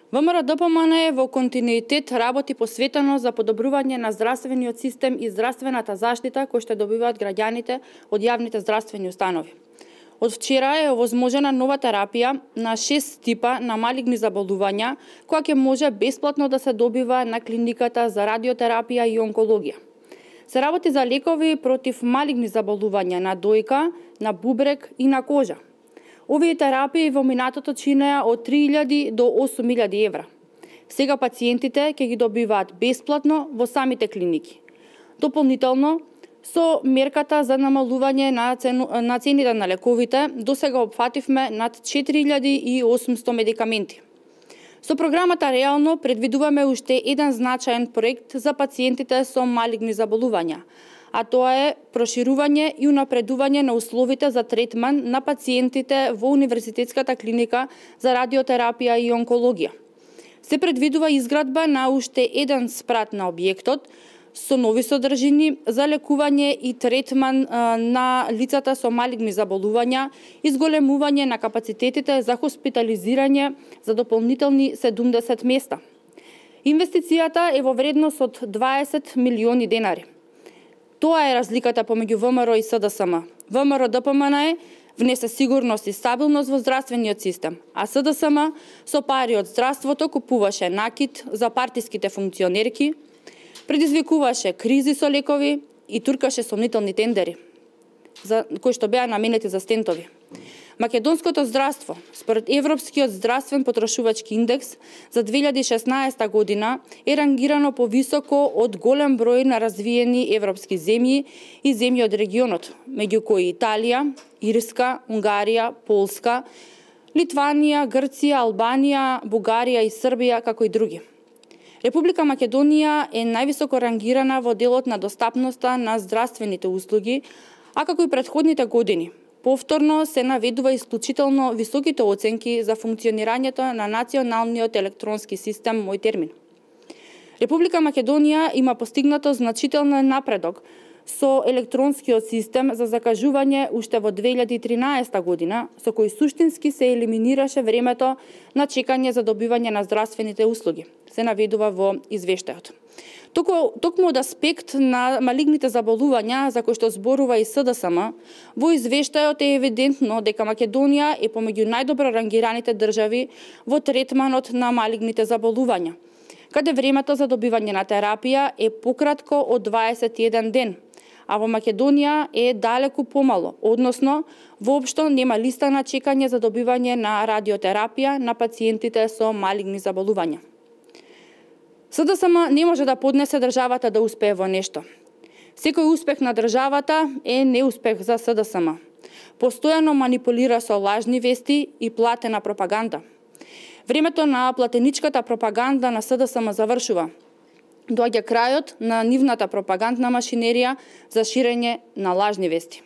ВМРО-ДПМНЕ во континуитет работи посветено за подобрување на здравствениот систем и здравствената заштита кој што добиваат граѓаните од јавните здравствени установи. Од вчера е овозможена нова терапија на 6 типа на малигни заболувања, која ќе може бесплатно да се добива на клиниката за радиотерапија и онкологија. Се работи за лекови против малигни заболувања на дојка, на бубрек и на кожа. Овие терапии во минатото чинеа од 3.000 до 8.000 евра. Сега пациентите ќе ги добиваат бесплатно во самите клиники. Дополнително, со мерката за намалување на цените на лековите, досега опфативме над 4.800 медикаменти. Со програмата Реално предвидуваме уште еден значаен проект за пациентите со малигни заболувања, а тоа е проширување и унапредување на условите за третман на пациентите во Универзитетската клиника за радиотерапија и онкологија. Се предвидува изградба на уште еден спрат на објектот со нови содржини за лекување и третман на лицата со малигни заболувања, изголемување на капацитетите за хоспитализирање за дополнителни 70 места. Инвестицијата е во вредност од 20 милиони денари. Тоа е разликата помеѓу ВМРО и СДСМ. ВМРО-ДПМНЕ внесе сигурност и стабилност во здравствениот систем, а СДСМ со пари од здравството купуваше накит за партиските функционерки, предизвикуваше кризи со лекови и туркаше сомнителни тендери кои што беа наменети за стентови. Македонското здравство, според Европскиот здравствен потрошувачки индекс за 2016 година е рангирано повисоко од голем број на развиени европски земји и земји од регионот, меѓу кои Италија, Ирска, Унгарија, Полска, Литванија, Грција, Албанија, Бугарија и Србија, како и други. Република Македонија е највисоко рангирана во делот на достапноста на здравствените услуги, а како и претходните години, повторно се наведува исклучително високите оценки за функционирањето на националниот електронски систем Мој термин. Република Македонија има постигнато значителен напредок со електронскиот систем за закажување уште во 2013 година, со кој суштински се елиминираше времето на чекање за добивање на здравствените услуги, се наведува во извештајот. Токму од аспект на малигните заболувања, за кои што зборува и СДСМ, во извештајот е евидентно дека Македонија е помеѓу најдобро рангираните држави во третманот на малигните заболувања, каде времето за добивање на терапија е пократко од 21 ден, а во Македонија е далеку помало, односно, воопшто нема листа на чекање за добивање на радиотерапија на пациентите со малигни заболувања. СДСМ не може да поднесе државата да успее во нешто. Секој успех на државата е неуспех за СДСМ. Постојано манипулира со лажни вести и платена пропаганда. Времето на платеничката пропаганда на СДСМ завршува. Доаѓа крајот на нивната пропагандна машинерија за ширење на лажни вести.